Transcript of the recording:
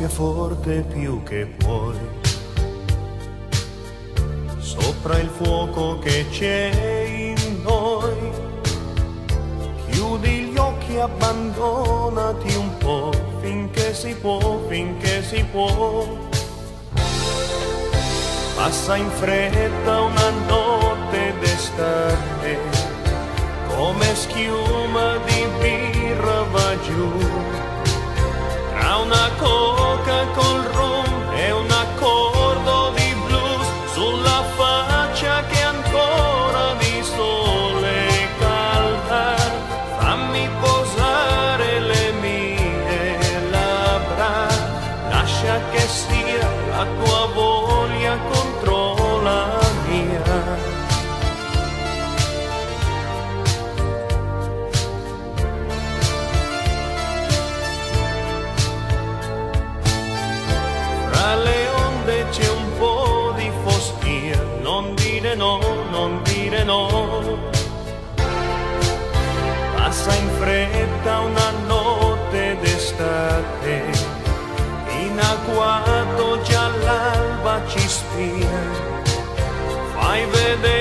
soffia forte più che puoi, sopra il fuoco che c'è in noi. Chiudi gli occhi, abbandonati un po', finché si può, finché si può. Passa in fretta una notte d'estate, come schiuma di birra va giù, tra una coca col rum e un accordo di blues, sulla faccia che ancora di sole calda. Fammi posare le mie labbra, lascia che sia la tua voglia contro la mia. Tra le onde c'è un po' di foschia, non dire no, non dire no. Passa in fretta una notte d'estate, in agguato già l'alba ci spia. Fai vedere